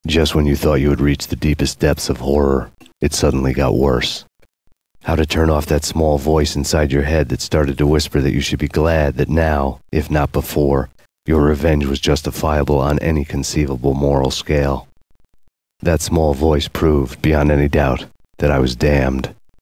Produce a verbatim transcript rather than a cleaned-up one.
Just when you thought you had reached the deepest depths of horror, it suddenly got worse. How to turn off that small voice inside your head that started to whisper that you should be glad that now, if not before, your revenge was justifiable on any conceivable moral scale. That small voice proved, beyond any doubt, that I was damned.